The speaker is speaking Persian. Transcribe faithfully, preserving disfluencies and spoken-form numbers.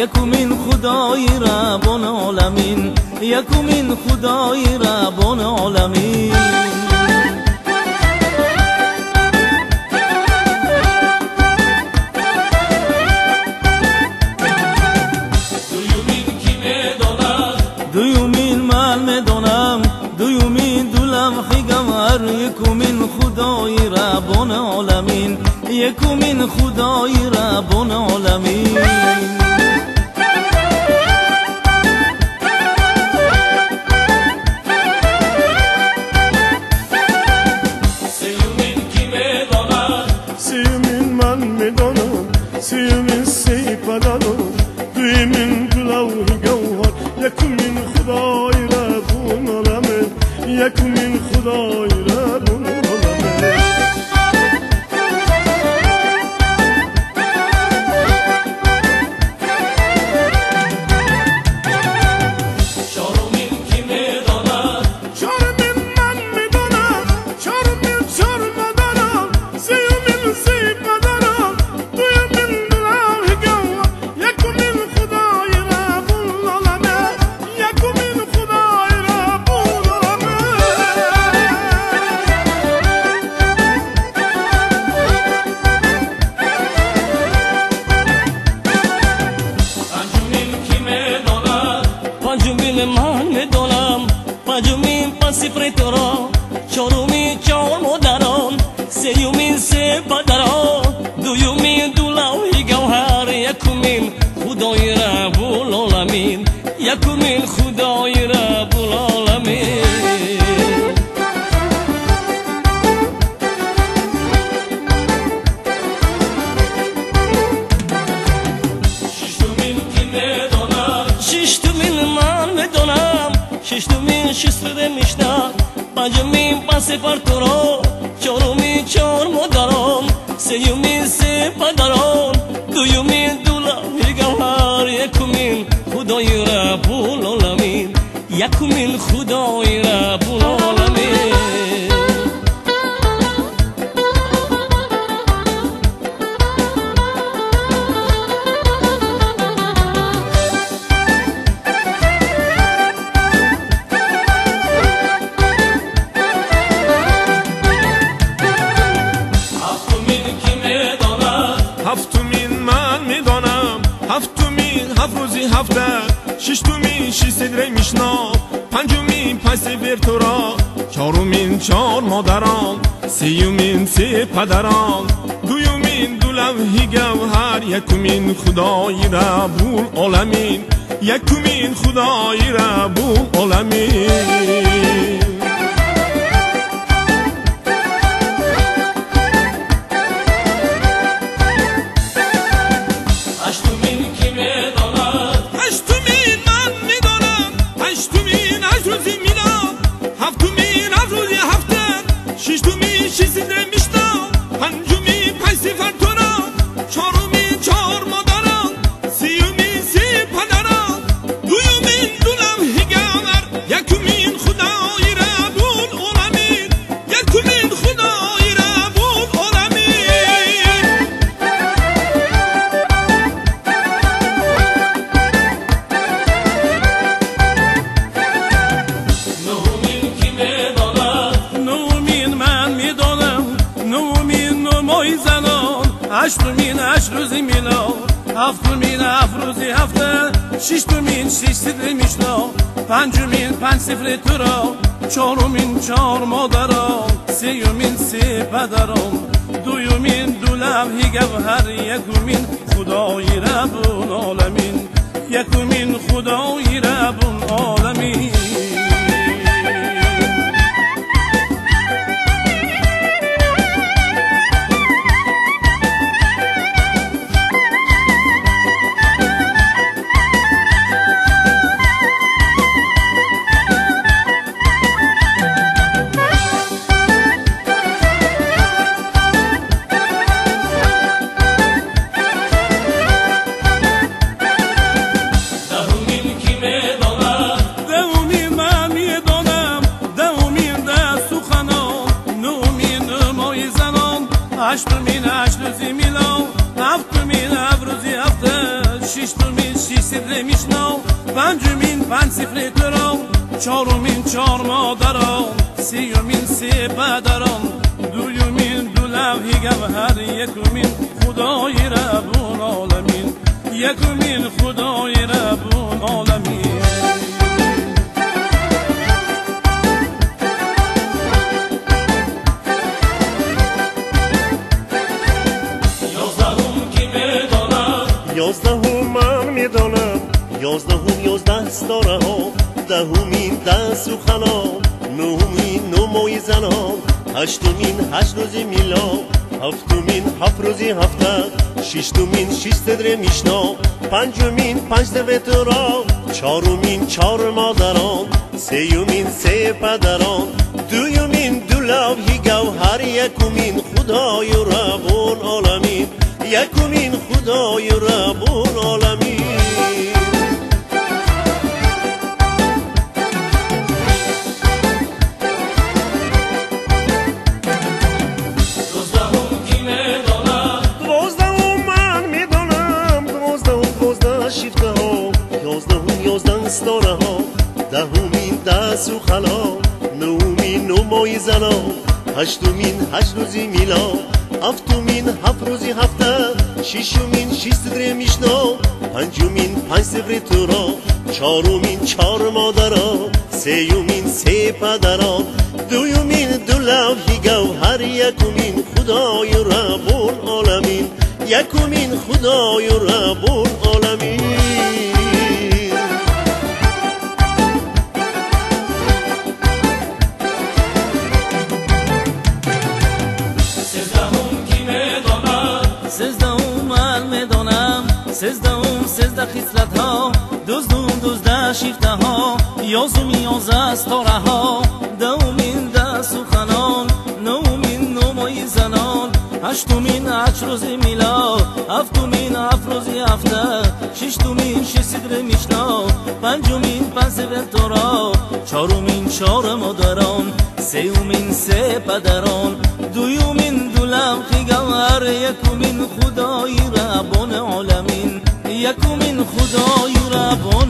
یکمین خدای رب العالمین، یکمین خدای رب العالمین. دویومین من میدانم، دویومین دو لمحی گوهر، یکمین خدای رب العالمین، یکمین خدای رب العالمین. سیومین کی میداند؟ سیومین من میدانم، سیومین سیپدانم، دویومین دو لوح گوهر، یکمین خدای رب العالمین، یکمین خدای رب العالمین. من میدانم پنجمین پنسیفر تو را، چهارمین چهار مادران، سیومین سه پدران، دویومین دو لوح گوهر، یکمین خدای رب العالمین، یکمین خدای رب العالمین. ششتمین شسر میشنم، پنجمین پنسیفر تو را، چهارمین چهار مادران، سیومین سه پدران، دویومین دو لوح گوهر، یکمین خدای رب العالمین، یکمین خدای رب العالمین. هفتمین من میدانم، هفتمین هفت روزی هفته، ششتمین شش صدره میشناب، پنجمین پنسیفر تو را، چهارمین چهار مادران، سیومین سه پدران، دویومین دو لوح گوهر، یکمین خدای رب العالمین، یکمین خدای رب العالمین. هشتمین هشت روزی میلاد، هفتمین هفت روزی هفته، ششتمین شش صدره میشناب، پنجمین پنسیفر تو را، چهارمین چهار مادران، سیومین سه پدران، دویومین دو لوح گوهر، یکمین خدای رب العالمین، یکمین خدای رب العالمین. دهمین صدر میشنا پنجمین پنج صفر ترام چهارمین چهار مادران سیومین سه پدران دویومین دو لوحی گوهر یکمین خدای رب العالمین یکمین خدای رب العالمین یازدهم من میدانم یازدهم یازده ستاره ها دهمین ده سخنان نهمین نمای زنان هشتمین هشت روزی میلاد هفتمین هفت روزی هفته ششتمین شش صدر میشنا پنجمین پنج دوترا چهارمین چهار مادران سیومین سه پدران دویومین دو لوحی گوهر یکمین خدای رب العالمین یکمین خدای رب العالمین دوازدهم کی میدانم دوازدهم من میدانم دوازدهم دوازده شیفته ها یازدهم یازده ستاره ها دهمین ده سوخلا نهمین نمای زنان هشتمین هشت روزی میلاد هفتمین هفت روزی هفته ششمین شش صدر میشنا پنجمین پنج صفر تورا چهارمین چهار مادران سیومین سه پدران دویومین دو لوحی گوهر یکمین خدای رب العالمین یکمین خدای رب العالمین سیزدهم من میدانم سیزدهم سیزده خصلت ها دوزدهم دوزده شیفته ها یازدهمین یازده ستاره ها دهمین ده سخنان نهمین نمای زنان هشتمین هشت روزی میلاد هفتمین هفت روزی هفته ششتمین شش صدر میشنا پنجمین پنج صفر تورا چهارمین چهار مادران سیومین سه پدران دویومین دو لوحی گوهر یکمین خدای رب العالمین یکمین خدای رب